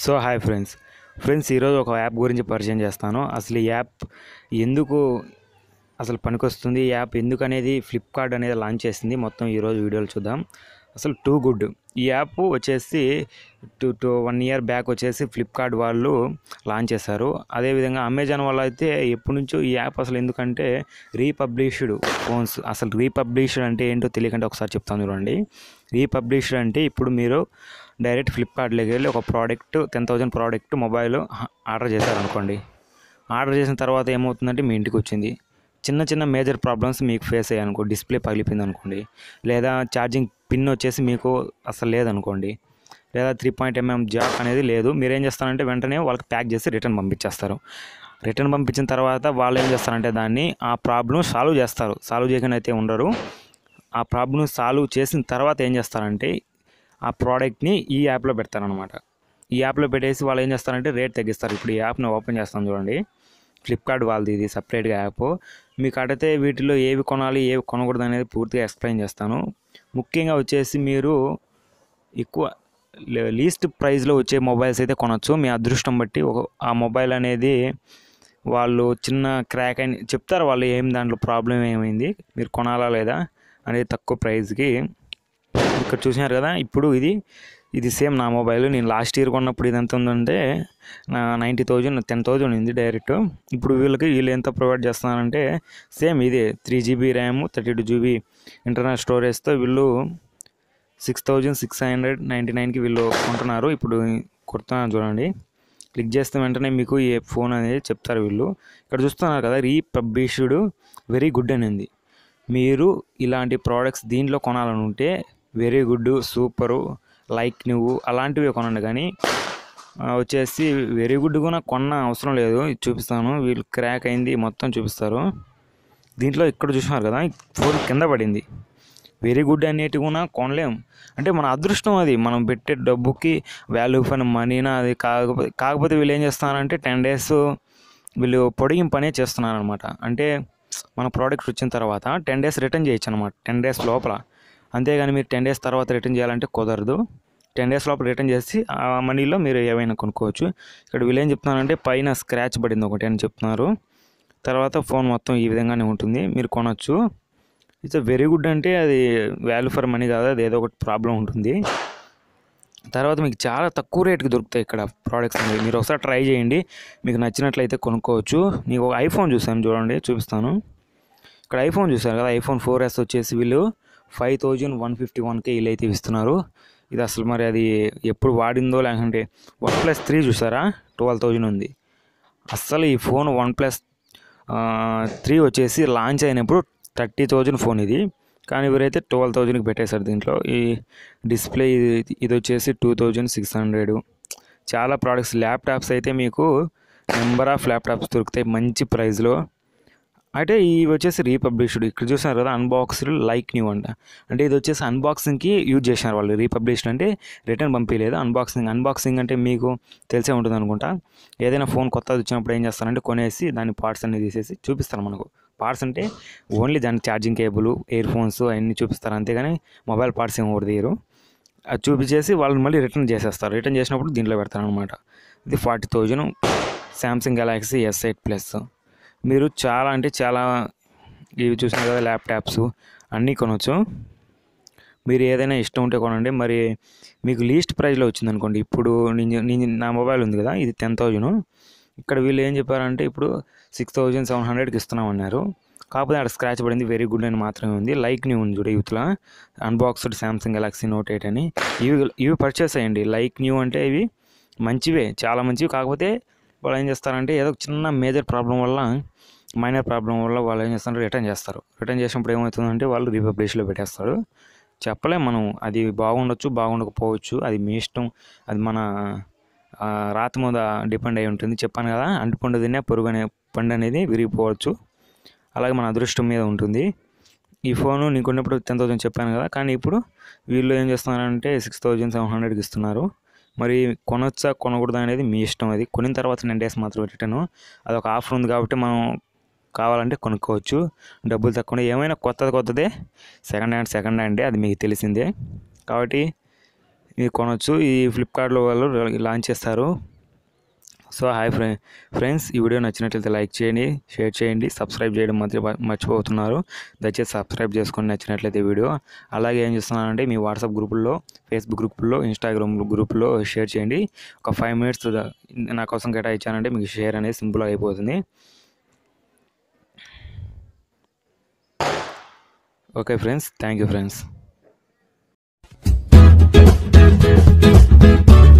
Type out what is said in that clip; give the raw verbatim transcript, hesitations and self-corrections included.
So hi friends friends ఈరోజు ఒక app గురించి పరిచయం చేస్తాను. అసలు ఈ యాప్ ఎందుకు అసలు పనికొస్తుంది, ఈ యాప్ ఎందుకు అనేది ఫ్లిప్కార్ట్ అనేది లాంచ్ చేసింది. మొత్తం ఈరోజు వీడియోలు చూద్దాం. అసలు టూ గుడ్ ఈ యాప్ వచ్చేసి two two one year back వచ్చేసి ఫ్లిప్కార్ట్ వాళ్ళు లాంచ్ చేశారు. అదేవిధంగా అమెజాన్ వాళ్ళు అయితే ఎప్పటి నుంచో ఈ యాప్ అసలు ఎందుకంటే రీపబ్లిష్డ్ ఫోన్స్. అసలు రీపబ్లిష్డ్ అంటే ఏంటో తెలియకంటే ఒకసారి చెప్తాను చూడండి. రీపబ్లిష్డ్ అంటే ఇప్పుడు మీరు డైరెక్ట్ ఫ్లిప్కార్ట్లోకి వెళ్ళి ఒక product ten thousand product mobile order చేశారనుకోండి. ఆర్డర్ చేసిన తర్వాత ఏమవుతుందంటే మీ ఇంటికి వచ్చింది. చిన్న చిన్న మేజర్ ప్రాబ్లమ్స్ మీకు ఫేస్ అయ్యాయి అనుకో, డిస్ప్లే పగిలిపోయింది అనుకోండి, లేదా ఛార్జింగ్ పిన్ వచ్చేసి మీకు అసలు లేదనుకోండి, లేదా త్రీ పాయింట్ ఎంఎం జాక్ అనేది లేదు, మీరేం చేస్తారంటే వెంటనే వాళ్ళకి ప్యాక్ చేసి రిటర్న్ పంపించేస్తారు. రిటర్న్ పంపించిన తర్వాత వాళ్ళు ఏం చేస్తారంటే దాన్ని ఆ ప్రాబ్లం సాల్వ్ చేస్తారు. సాల్వ్ చేయకుండా అయితే ఉండరు. ఆ ప్రాబ్లం సాల్వ్ చేసిన తర్వాత ఏం చేస్తారంటే ఆ ప్రోడక్ట్ని ఈ యాప్లో పెడతారనమాట. ఈ యాప్లో పెట్టేసి వాళ్ళు ఏం చేస్తారంటే రేట్ తగ్గిస్తారు. ఇప్పుడు ఈ యాప్ని ఓపెన్ చేస్తాను చూడండి. ఫ్లిప్కార్ట్ వాళ్ళది ఇది సపరేట్గా యాప్. మీకు అడిగితే వీటిలో ఏవి కొనాలి ఏవి కొనకూడదు అనేది పూర్తిగా ఎక్స్ప్లెయిన్ చేస్తాను. ముఖ్యంగా వచ్చేసి మీరు ఎక్కువ లీస్ట్ ప్రైస్లో వచ్చే మొబైల్స్ అయితే కొనవచ్చు. మీ అదృష్టం బట్టి ఒక ఆ మొబైల్ అనేది వాళ్ళు చిన్న క్రాక్ అని చెప్తారు. వాళ్ళు ఏం దాంట్లో ప్రాబ్లం ఏమైంది, మీరు కొనాలా లేదా అనేది తక్కువ ప్రైస్కి. ఇక్కడ చూసినారు కదా, ఇప్పుడు ఇది ఇది సేమ్ నా మొబైల్. నేను లాస్ట్ ఇయర్ కొన్నప్పుడు ఇది ఎంత ఉందంటే నా నైంటీ థౌజండ్ టెన్ థౌజండ్ ఉంది డైరెక్ట్. ఇప్పుడు వీళ్ళకి వీళ్ళు ఎంత ప్రొవైడ్ చేస్తున్నారంటే సేమ్ ఇదే three GB RAM thirty two GB internal స్టోరేజ్తో వీళ్ళు six thousand six hundred ninety నైన్కి వీళ్ళు కొంటున్నారు. ఇప్పుడు కొడుతున్నాను చూడండి. క్లిక్ చేస్తే వెంటనే మీకు ఈ ఫోన్ అనేది చెప్తారు వీళ్ళు. ఇక్కడ చూస్తున్నారు కదా, రీపబ్లిష్డ్ వెరీ గుడ్ అనేది. మీరు ఇలాంటి ప్రోడక్ట్స్ దీంట్లో కొనాలని ఉంటే వెరీ గుడ్, సూపరు, లైక్ నువ్వు అలాంటివి కొనండి. కానీ వచ్చేసి వెరీ గుడ్ కూడా కొన్న అవసరం లేదు. ఇది చూపిస్తాను. వీళ్ళు క్రాక్ అయింది మొత్తం చూపిస్తారు. దీంట్లో ఇక్కడ చూసినారు కదా, ఫోన్ కింద పడింది. వెరీ గుడ్ అనేటివి కూడా కొనలేము. అంటే మన అదృష్టం, అది మనం పెట్టే డబ్బుకి వాల్యూ ఫర్ మనీనా అది. కాకపోతే కాకపోతే వీళ్ళు ఏం చేస్తున్నారంటే టెన్ డేస్ వీళ్ళు పొడిగింపు అనేది చేస్తున్నారనమాట. అంటే మన ప్రోడక్ట్ వచ్చిన తర్వాత టెన్ డేస్ రిటర్న్ చేయొచ్చు అనమాట, టెన్ డేస్ లోపల. అంతేగాని మీరు టెన్ డేస్ తర్వాత రిటర్న్ చేయాలంటే కుదరదు. టెన్ డేస్ లోపల రిటర్న్ చేసి ఆ మనీలో మీరు ఏవైనా కొనుక్కోవచ్చు. ఇక్కడ వీళ్ళు ఏం చెప్తున్నారంటే పైన స్క్రాచ్ పడింది ఒకటి అని చెప్తున్నారు. తర్వాత ఫోన్ మొత్తం ఈ విధంగానే ఉంటుంది, మీరు కొనవచ్చు. ఇట్స్ వెరీ గుడ్ అంటే అది వాల్యూ ఫర్ మనీ కాదు, అది ఏదో ఒకటి ప్రాబ్లం ఉంటుంది. తర్వాత మీకు చాలా తక్కువ రేట్కి దొరుకుతాయి ఇక్కడ ప్రోడక్ట్స్ అనేవి. మీరు ఒకసారి ట్రై చేయండి, మీకు నచ్చినట్లయితే కొనుక్కోవచ్చు. మీకు ఒక ఐఫోన్ చూసాను చూడండి, చూపిస్తాను. ఇక్కడ ఐఫోన్ చూసారు కదా, ఐఫోన్ ఫోర్ ఎస్ వచ్చేసి వీళ్ళు ఫైవ్ థౌజండ్ వన్ ఫిఫ్టీ వన్కే వీళ్ళు అయితే ఇస్తున్నారు. ఇది అసలు మరి అది ఎప్పుడు వాడిందో లేకుంటే వన్ ప్లస్ త్రీ చూసారా, ట్వెల్వ్ థౌజండ్ ఉంది. అస్సలు ఈ ఫోన్ వన్ ప్లస్ త్రీ వచ్చేసి లాంచ్ అయినప్పుడు థర్టీ థౌజండ్ ఫోన్ ఇది. కానీ వీరైతే ట్వెల్వ్ థౌజండ్కి పెట్టేశారు. దీంట్లో ఈ డిస్ప్లే ఇది ఇది వచ్చేసి టూ థౌజండ్ సిక్స్ హండ్రెడ్. చాలా ప్రోడక్ట్స్, ల్యాప్టాప్స్ అయితే మీకు నెంబర్ ఆఫ్ ల్యాప్టాప్స్ దొరుకుతాయి మంచి ప్రైస్లో. అయితే ఇవి వచ్చేసి రీపబ్లిష్డ్. ఇక్కడ చూసినారు కదా, అన్బాక్స్డ్ లైక్ న్యూ అంట. అంటే ఇది వచ్చేసి అన్బాక్సింగ్కి యూజ్ చేసినారు వాళ్ళు. రీపబ్లిష్డ్ అంటే రిటర్న్ పంపించలేదు, అన్బాక్సింగ్. అన్బాక్సింగ్ అంటే మీకు తెలిసే ఉంటుంది అనుకుంటా. ఏదైనా ఫోన్ కొత్తది వచ్చినప్పుడు ఏం చేస్తారంటే కొనేసి దాని పార్ట్స్ అన్ని తీసేసి చూపిస్తారు మనకు. పార్ట్స్ అంటే ఓన్లీ దాని ఛార్జింగ్ కేబుల్, ఇయర్ ఫోన్స్ అవన్నీ చూపిస్తారు, అంతేగాని మొబైల్ పార్ట్స్ ఏమి ఒకటి తీయరు. అది చూపించేసి వాళ్ళు మళ్ళీ రిటర్న్ చేసేస్తారు. రిటర్న్ చేసినప్పుడు దీంట్లో పెడతారు అనమాట. ఇది forty thousand Samsung Galaxy S eight plus. మీరు చాలా అంటే చాలా ఇవి చూసినారు కదా, ల్యాప్టాప్స్ అన్నీ కొనవచ్చు. మీరు ఏదైనా ఇష్టం ఉంటే కొనండి. మరి మీకు లీస్ట్ ప్రైస్లో వచ్చింది అనుకోండి. ఇప్పుడు నేను నా మొబైల్ ఉంది కదా, ఇది టెన్ థౌజండ్. ఇక్కడ వీళ్ళు ఏం చెప్పారంటే ఇప్పుడు సిక్స్ థౌజండ్ సెవెన్ హండ్రెడ్కి ఇస్తున్నామన్నారు. కాకపోతే అక్కడ స్క్రాచ్ పడింది, వెరీ గుడ్ అని మాత్రమే ఉంది. లైక్ న్యూ ఉంది చూడ యూత్లో, unboxed Samsung Galaxy Note eight అని. ఇవి ఇవి పర్చేస్ అయ్యండి. లైక్ న్యూ అంటే ఇవి మంచివే, చాలా మంచివి. కాకపోతే వాళ్ళు ఏం చేస్తారంటే ఏదో చిన్న మేజర్ ప్రాబ్లం వల్ల, మైనర్ ప్రాబ్లం వల్ల వాళ్ళు ఏం చేస్తారంటే రిటర్న్ చేస్తారు. రిటర్న్ చేసినప్పుడు ఏమవుతుందంటే వాళ్ళు రీపబ్లిష్లో పెట్టేస్తారు. చెప్పలేం మనం, అది బాగుండొచ్చు బాగుండకపోవచ్చు, అది మీ ఇష్టం. అది మన రాత మీద డిపెండ్ అయి ఉంటుంది. చెప్పాను కదా, అంటుపండు తినే పొరుగు అనే పండు అనేది విరిగిపోవచ్చు. అలాగే మన అదృష్టం మీద ఉంటుంది. ఈ ఫోను నీకు ఉన్నప్పుడు టెన్ థౌసండ్ చెప్పాను కదా, కానీ ఇప్పుడు వీళ్ళు ఏం చేస్తున్నారంటే సిక్స్ థౌజండ్ సెవెన్ హండ్రెడ్కి ఇస్తున్నారు. మరి కొనొచ్చా కొనకూడదు అనేది మీ ఇష్టం. అది కొనిన తర్వాత టెన్ డేస్ మాత్రం రిటర్ను. అది ఒక ఆఫర్ ఉంది కాబట్టి మనం కావాలంటే కొనుక్కోవచ్చు, డబ్బులు తక్కువ. ఏమైనా కొత్తది కొత్తదే, సెకండ్ హ్యాండ్ సెకండ్ హ్యాండే, అది మీకు తెలిసిందే. కాబట్టి ఇది కొనవచ్చు. ఈ ఫ్లిప్కార్ట్లో వాళ్ళు లాంచ్ చేస్తారు. సో హాయ్ ఫ్రె ఫ్రెండ్స్ ఈ వీడియో నచ్చినట్లయితే లైక్ చేయండి, షేర్ చేయండి, సబ్స్క్రైబ్ చేయడం మాత్రం మర్చిపోతున్నారు. దయచేసి సబ్స్క్రైబ్ చేసుకొని నచ్చినట్లయితే వీడియో. అలాగే ఏం చేస్తున్నానంటే మీ వాట్సాప్ గ్రూపుల్లో, ఫేస్బుక్ గ్రూపుల్లో, ఇన్స్టాగ్రామ్ గ్రూపుల్లో షేర్ చేయండి. ఒక ఫైవ్ మినిట్స్ నా కోసం కేటాయించానంటే మీకు షేర్ అనేది సింపుల్గా అయిపోతుంది. Okay friends, thank you friends.